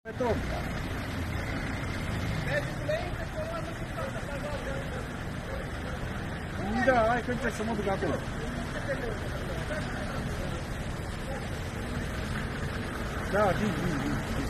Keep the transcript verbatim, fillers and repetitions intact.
Beton. Da, hai că trebuie să mă duc acolo. Da, vin, vin, vin.